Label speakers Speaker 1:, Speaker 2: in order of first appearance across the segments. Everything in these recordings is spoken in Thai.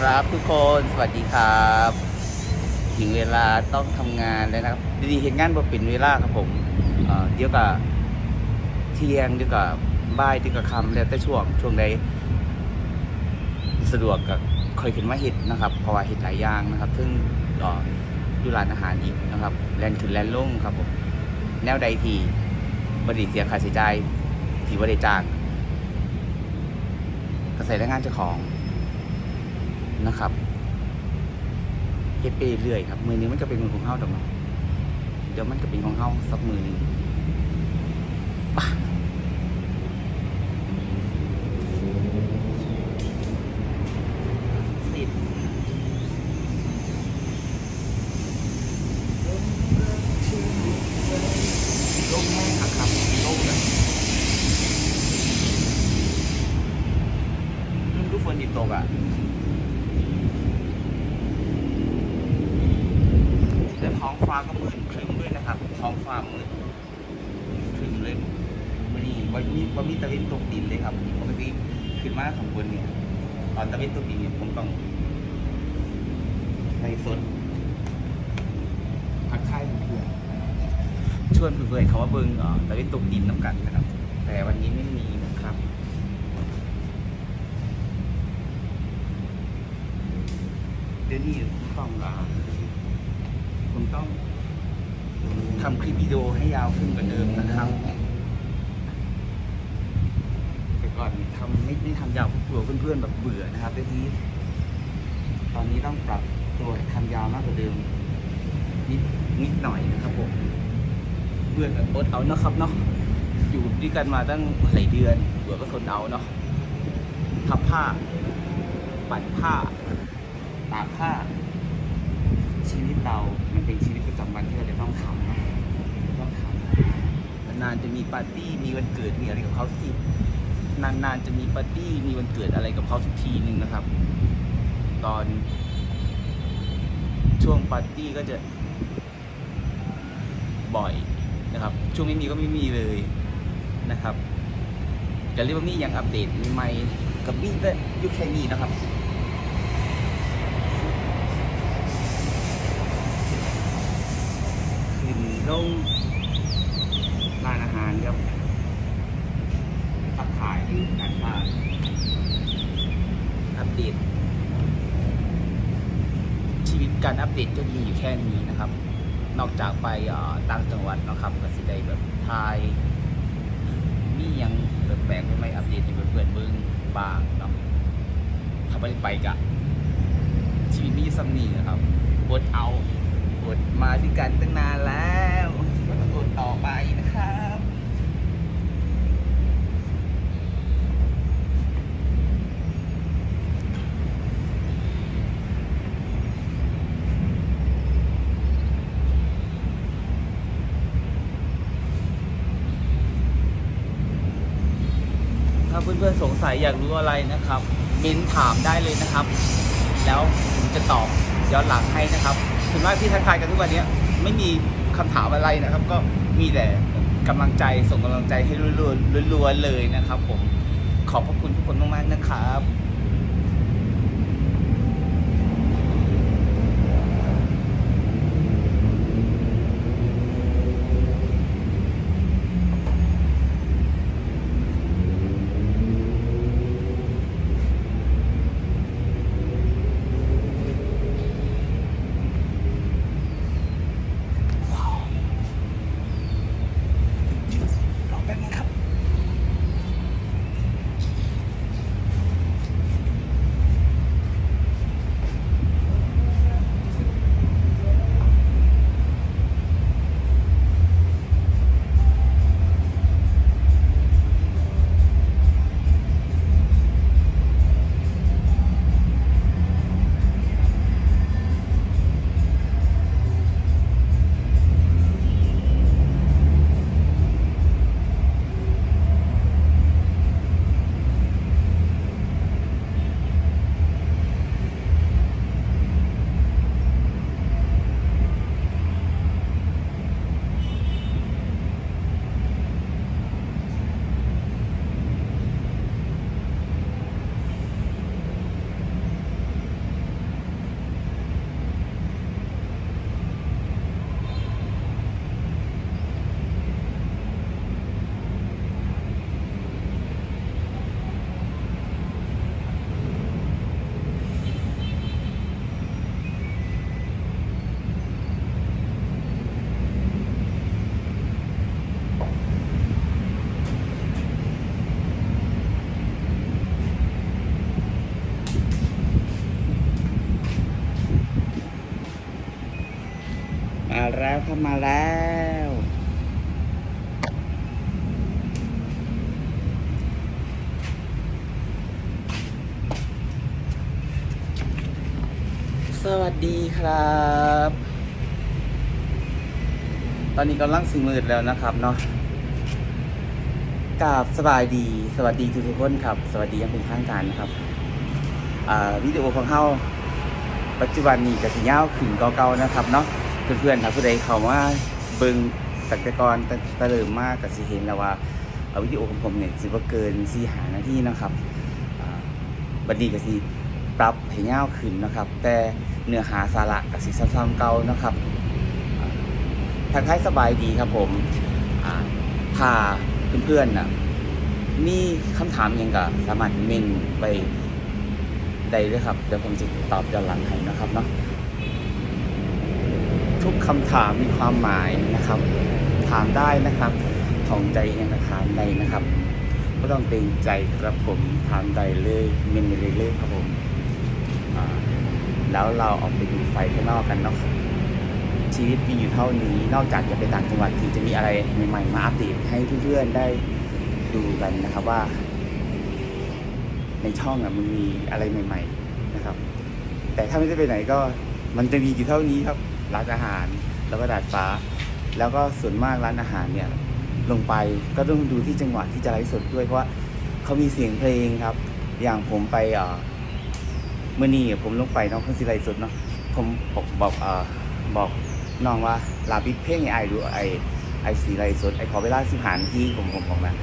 Speaker 1: ครับทุกคนสวัสดีครับถึงเวลาต้องทำงานแล้วนะครับดีๆเห็นงานบ่เป็นเวลาครับผมเดี๋ยวกับเที่ยงเดี๋ยวกับบ่ายเดี๋ยวกับค่ำแล้วแต่ช่วงใดสะดวกก็ค่อยขึ้นมาเฮ็ดนะครับเพราะว่าเฮ็ดหลายอย่างนะครับซึ่งอยู่ร้านอาหารอีกนะครับแลนขึ้นแลนลงครับผมแนวใดที่บ่ได้เสียค่าใช้จ่ายที่บ่ได้จ้างก็ใส่แรงงานเจ้าของนะครับเฮ็ดไปเรื่อยครับมือนึงมันก็เป็นมือของเฮาดอกเนาะเดี๋ยวมันก็เป็นของเฮาสักมือนึงสิลมแห้งครับลมแบบดูฝนตกอ่ะแล้วท้องฟ้าก็มืดครึ้มด้วยนะครับท้องฟ้ามืดครึ้มเลยวันนี้ว่ามีตะเวนตกดินเลยครับปกติขึ้นมาข้างบนเนี่ยตอนตะเวนตกดินเนี่ยผมต้องในสดทักทายเพื่อนชวนเพื่อนเขาว่าเบิ้งตะเวนตกดินน้ำกันนะครับแต่วันนี้ไม่มีนะครับเดี๋ยวนี้ผมต้องทำคลิปวิดีโอให้ยาวขึ้นกว่าเดิมนะครับแต่ก่อนไม่ทำยาวเพื่อนแบบเบื่อนะครับแต่ทีนี้ตอนนี้ต้องปรับตัวทำยาวมากกว่าเดิมนิดหน่อยนะครับผมเบื่อกับอดเอาเนาะครับเนาะอยู่ด้วยกันมาตั้งหลายเดือนเบื่อก็ทนเอาเนาะพับผ้าปั่นผ้าตากผ้าชีวิตเรามันเป็นชีวิตประจำวันที่เราจะต้องทำนะต้องทำนานๆจะมีปาร์ตี้มีวันเกิดมีอะไรกับเขาสักทีนานๆจะมีปาร์ตี้มีวันเกิดอะไรกับเขาสักทีนึงนะครับตอนช่วงปาร์ตี้ก็จะบ่อยนะครับช่วงไม่มีก็ไม่มีเลยนะครับจะเรียกว่ามีอย่างอัปเดตใหม่กับมีแต่ยุคแค่นี้นะครับขึ้นลงร้านอาหารครับทักทายการพาอัปเดตชีวิตการอัปเดตก็มีอยู่แค่นี้นะครับนอกจากไปต่างจังหวัดนะครับก็สิได้แบบทายมียังแปลกๆไม่อัปเดตให้เพื่อนๆเบิ่งบ้างเนาะถ้าไม่ได้ไปกะชีวิตมีซ้ำนี่นะครับอดเอาอดมาด้วยกันตั้งนานแล้วก็ต้องอดต่อไปนะครับถ้าเพื่อนๆสงสัยอยากรู้อะไรนะครับเม้นถามได้เลยนะครับแล้วผมจะตอบย้อนหลังให้นะครับส่วนมากที่ทักทายกันทุกวันนี้ไม่มีคำถามอะไรนะครับก็มีแต่กำลังใจส่งกำลังใจให้รัวๆเลยนะครับผมขอบพระคุณทุกคนมากๆนะครับแล้วเข้ามาแล้วสวัสดีครับตอนนี้กำลังสิมืดแล้วนะครับเนาะกราบสบายดีสวัสดีทุกคนครับสวัสดียังเป็นทางการนะครับวิดีโอของเฮาปัจจุบันนี้กับสิยาวขึ้นเก่าๆนะครับเนาะเพื่อนๆครับผู้ใดเข้ามาเบิ่งตั้งแต่ก่อนตะเริ่มมากกับสิเห็นแล้วว่าวิดีโอของผมเนี่ยสิบ่เกิน4-5 นาทีนะครับบัดนี้ก็สิปรับให้ยาวขึ้นนะครับแต่เนื้อหาสาระกับสิซ้ำๆเก่านะครับทักทายสบายดีครับผมถ้าเพื่อนๆน่ะมีคำถามยังก็สามารถเมนไปได้เลยครับเดี๋ยวผมจะตอบย้อนหลังให้นะครับเนาะทุกคำถามมีความหมายนะครับถามได้นะครับของใจยังถามได้นะครับไม่ต้องเกรงใจครับผมถามได้เลยเมนเลยเลยครับผมแล้วเราออกไปดูไฟข้างนอกกันเนาะชีวิตมีอยู่เท่านี้นอกจากจะไปต่างจังหวัดที่จะมีอะไรใหม่ๆมาอัปเดตให้เพื่อนๆได้ดูกันนะครับว่าในช่องมันมีอะไรใหม่ๆนะครับแต่ถ้าไม่ได้ไปไหนก็มันจะมีอยู่เท่านี้ครับร้านอาหารแล้วก็ดาดฟ้าแล้วก็ส่วนมากร้านอาหารเนี่ยลงไปก็ต้องดูที่จังหวะที่จะไลฟ์สดด้วยเพราะว่าเขามีเสียงเพลงครับอย่างผมไปเมื่อนี้ผมลงไปน้องเพิ่งสิไลฟ์สดเนาะผมบอกน้องว่าลาปิดเพลงไอ้ดูไอ้สีไลฟ์สดไอ้ขอเวลา15 นาทีผมบอกนะ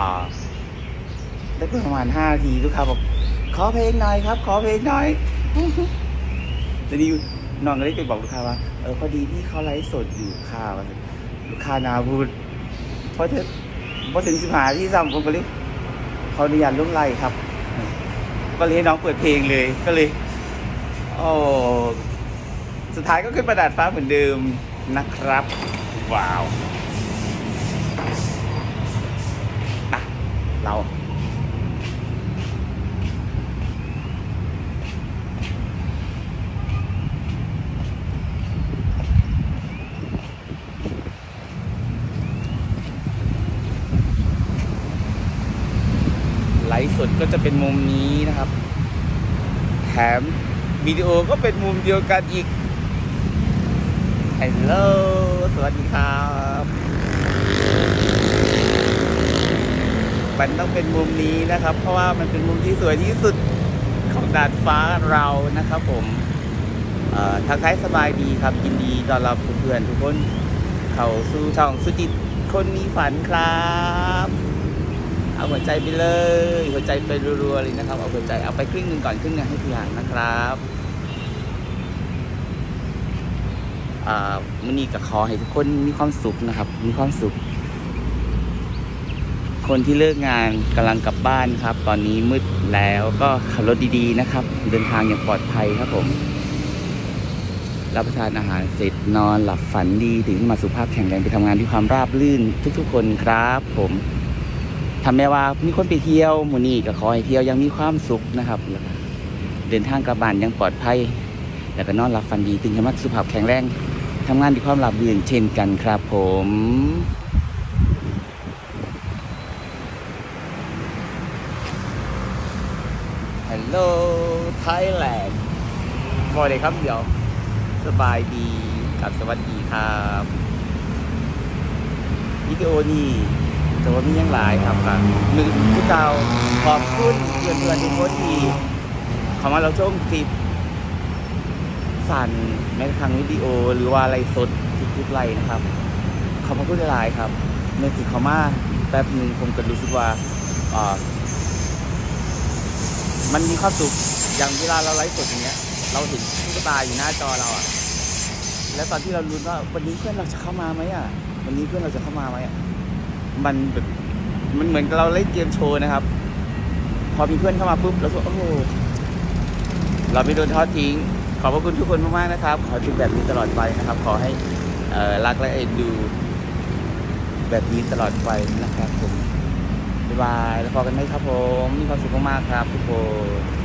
Speaker 1: ได้ประมาณ5 นาทีลูกค้าบอกขอเพลงหน่อยครับขอเพลงหน่อยทีนี้น้องก็เลยไปบอกลูกค้าว่าพอดีที่เขาไลฟ์สดอยู่ค่ะลูกค้านาพูดเพราะถึง15 นาทีซ้ำผมก็เลยขออนุญาตล่วงไล่ครับก็เลยให้น้องเปิดเพลงเลยก็เลยสุดท้ายก็ขึ้นประดาดฟ้าเหมือนเดิมนะครับว้าวเราไลฟ์สดก็จะเป็นมุมนี้นะครับแถมวิดีโอก็เป็นมุมเดียวกันอีกฮัลโหลสวัสดีครับมันต้องเป็นมุมนี้นะครับเพราะว่ามันเป็นมุมที่สวยที่สุดของดาดฟ้าเรานะครับผมทักทายสบายดีครับยินดีต้อนรับเพื่อนๆทุกคนเข้าสู่ช่องสุจิตคนมีฝันครับเอาหัวใจไปเลยหัวใจไปรัวๆเลยนะครับเอาหัวใจเอาไปครึ่งหนึ่งก่อนครึ่งหนึ่งให้ทีหลังนะครับมื้อนี้ก็ขอให้ทุกคนมีความสุขนะครับมีความสุขคนที่เลิกงานกำลังกลับบ้านครับตอนนี้มืดแล้วก็ขับรถดีๆนะครับเดินทางอย่างปลอดภัยครับผมรับประทานอาหารเสร็จนอนหลับฝันดีถึงมาสุขภาพแข็งแรงไปทำงานด้วยความราบรื่นทุกๆคนครับผมทำแม้ว่ามีคนไปเที่ยวมื้อนี้ก็ขอให้เที่ยวยังมีความสุขนะครับเดินทางกลับบ้านยังปลอดภัยแล้วก็นอนหลับฝันดีตื่นขึ้นมาสุขภาพแข็งแรงทำงานด้วยความราบรื่นเช่นกันครับผมฮัลโหลไทยแลนด์พอเลยครับเดี๋ยวสบายดีกับสวัสดีครับวิดีโอนี้แต่ว่ามียังหลายครับมือผู้เก่าขอบคุณเพื่อนๆทุกคนที่เข้ามาเราชมคลิปสั่นแม้กระทั่งวิดีโอหรือว่าไลฟ์สดทุกๆไลฟ์นะครับขอบคุณหลายๆครับเมื่อสิเขามาแป๊บนึงผมก็รู้สึกว่ามันมีความสุขอย่างเวลาเราไลฟ์สดอย่างเงี้ยเราเห็นตุ๊กตาอยู่หน้าจอเราแล้วตอนที่เราลุ้นว่าวันนี้เพื่อนเราจะเข้ามาไหมวันนี้เพื่อนเราจะเข้ามาไหมมันแบบมันเหมือนเราเล่นเกมโชว์นะครับพอมีเพื่อนเข้ามาปุ๊บเราก็โอ้โหเราไม่โดนทอดทิ้งขอบพระคุณทุกคนมากๆนะครับขอเป็นแบบนี้ตลอดไปนะครับขอให้รักและเอ็นดูแบบนี้ตลอดไปนะครับผมบ๊ายบายแล้วพอกันไหมครับผมมีความสุขมากๆครับทุกคน